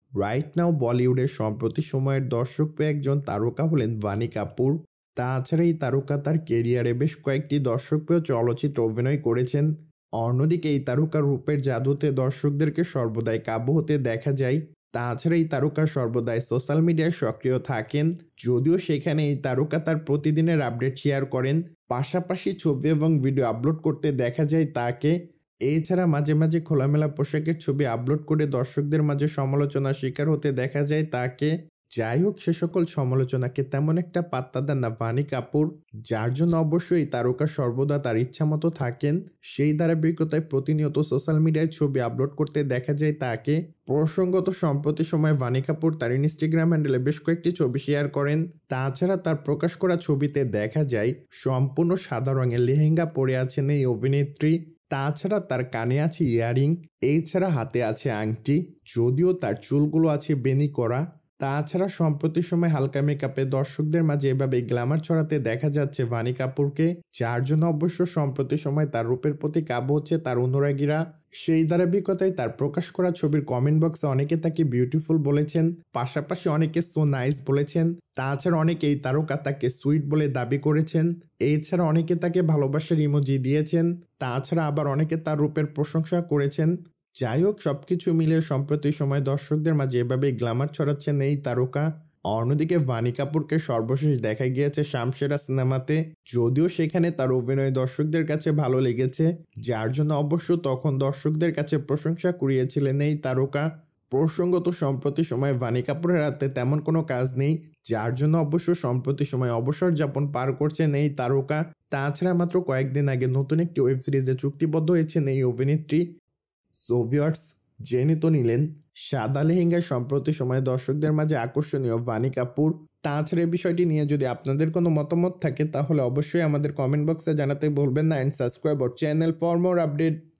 Right now বলিউডের সম্প্রতি সময়ের দর্শকপ্রিয় একজন তারকা হলেন বানি কাপুর। তাছাড়া এই তারকা তার কেরিয়ারে বেশ কয়েকটি দর্শকপ্রিয় চলচ্চিত্রে অভিনয় করেছেন। অন্যদিকে এই তারকার রূপের জাদুতে দর্শকদেরকে সর্বদাই কাবু হতে দেখা যায়। তাছাড়া এই তারকা সর্বদাই সোশ্যাল মিডিয়ায় সক্রিয় থাকেন, যদিও সেখানে এই তারকা তার প্রতিদিনের আপডেট শেয়ার করেন, পাশাপাশি ছবি এবং ভিডিও আপলোড করতে দেখা যায় তাকে। এছাড়া মাঝে মাঝে খোলামেলা পোশাকের ছবি আপলোড করে দর্শকদের মাঝে সমালোচনার শিকার হতে দেখা যায় তাকে। যাই হোক, সে সকল সমালোচনাকে তেমন একটা পাত্তা দেন না বানি কাপুর, যার জন্য অবশ্যই তারকা সর্বদা তার ইচ্ছা মতো থাকেন। সেই ধারাবাহিকতায় প্রতিনিয়ত সোশ্যাল মিডিয়ায় ছবি আপলোড করতে দেখা যায় তাকে। প্রসঙ্গত, সম্প্রতি সময় বানি কাপুর তার ইনস্টাগ্রাম হ্যান্ডেলে বেশ কয়েকটি ছবি শেয়ার করেন। তাছাড়া তার প্রকাশ করা ছবিতে দেখা যায় সম্পূর্ণ সাদা রঙের লেহেঙ্গা পরে আছেন এই অভিনেত্রী। তাছাড়া তার কানে আছে ইয়ারিং, এছাড়া হাতে আছে আংটি, যদিও তার চুলগুলো আছে বেনি করা। তাছাড়া সম্প্রতি সময় হালকা মেকআপে দর্শকদের মাঝে এভাবে গ্ল্যামার ছড়াতে দেখা যাচ্ছে বানি কাপুরকে, যার জন্য অবশ্য সম্প্রতি সময় তার রূপের প্রতি কাবু হচ্ছে তার অনুরাগীরা। সেই ধারাবাহিকতায় তার প্রকাশ করা ছবির কমেন্ট বক্সে অনেকে তাকে বিউটিফুল বলেছেন, পাশাপাশি অনেকে সো নাইস বলেছেন। তাছাড়া অনেকেই তারকা তাকে সুইট বলে দাবি করেছেন। এছাড়া অনেকে তাকে ভালোবাসার ইমোজি দিয়েছেন। তাছাড়া আবার অনেকে তার রূপের প্রশংসা করেছেন। যাই হোক, সবকিছু মিলিয়ে সম্প্রতি সময় দর্শকদের মাঝে এভাবেই গ্ল্যামার ছড়াচ্ছেন এই তারকা। অন্যদিকে বানি কাপুরকে সর্বশেষ দেখা গিয়েছে শামশেরা সিনেমাতে, যদিও সেখানে তার অভিনয় দর্শকদের কাছে ভালো লেগেছে, যার জন্য অবশ্য তখন দর্শকদের কাছে প্রশংসা কুড়িয়েছিলেন এই তারকা। প্রসঙ্গত, সম্প্রতি সময় বানি কাপুরের হাতে তেমন কোনো কাজ নেই, যার জন্য অবশ্য সম্প্রতি সময় অবসর যাপন পার করছেন এই তারকা। তাছাড়া মাত্র কয়েকদিন আগে নতুন একটি ওয়েব সিরিজে চুক্তিবদ্ধ হয়েছেন এই অভিনেত্রী। সো ভিউয়ার্স, জেনে তো নিলেন সাদা লেহেঙ্গায় সম্প্রতি সময়ে দর্শকদের মাঝে আকর্ষণীয় বানি কাপুর। তাছাড়া এই বিষয়টি নিয়ে যদি আপনাদের কোনো মতামত থাকে তাহলে অবশ্যই আমাদের কমেন্ট বক্সে জানাতে ভুলবেন না, and subscribe our channel for more update.